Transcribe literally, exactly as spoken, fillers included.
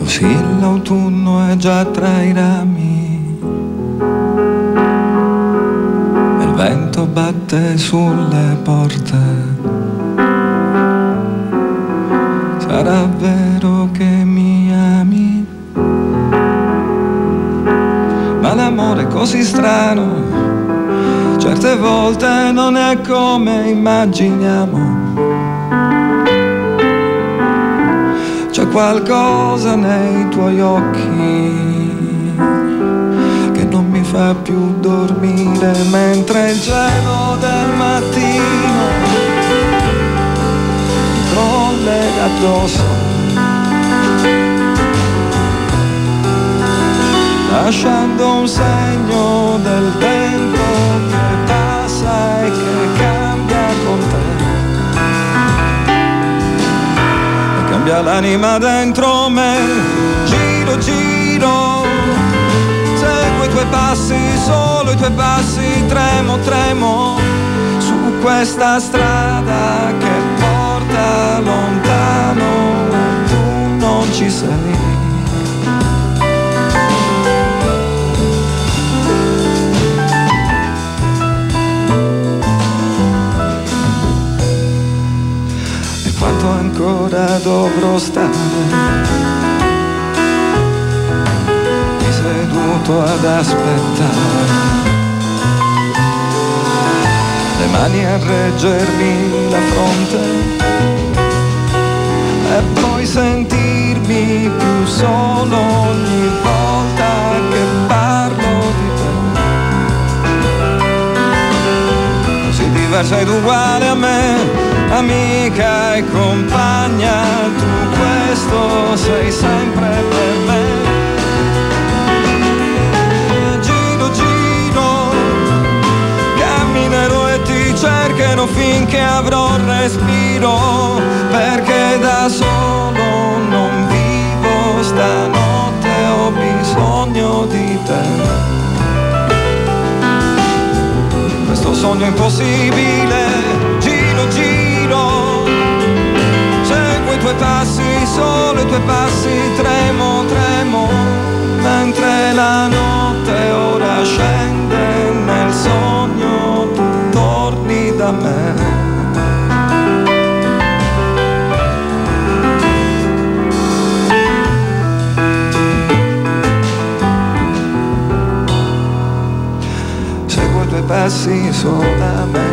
Così l'autunno è già tra i rami e il vento batte sulle porte. Sarà vero che mi ami, ma l'amore è così strano, certe volte non è come immaginiamo. C'è qualcosa nei tuoi occhi che non mi fa più dormire, mentre il cielo del mattino collega addosso, lasciando un segno del tempo che passa e che cambia con te. Cambia l'anima dentro me, giro, giro, seguo i tuoi passi, solo i tuoi passi, tremo, tremo, su questa strada che porta lontano, tu non ci sei. Quanto ancora dovrò stare seduto ad aspettare, le mani a reggermi la fronte e poi sentirmi più solo ogni volta che parlo di te. Così diversa ed uguale a me, amica e compagna, tu questo sei sempre per me. Giro, giro, camminerò e ti cercherò finché avrò respiro, perché da solo non vivo, stanotte ho bisogno di te. Questo sogno impossibile, giro, giro, seguo i tuoi passi, solo i tuoi passi, tremo, tremo, mentre la notte ora scende nel sogno, tu torni da me. Seguo i tuoi passi solamente,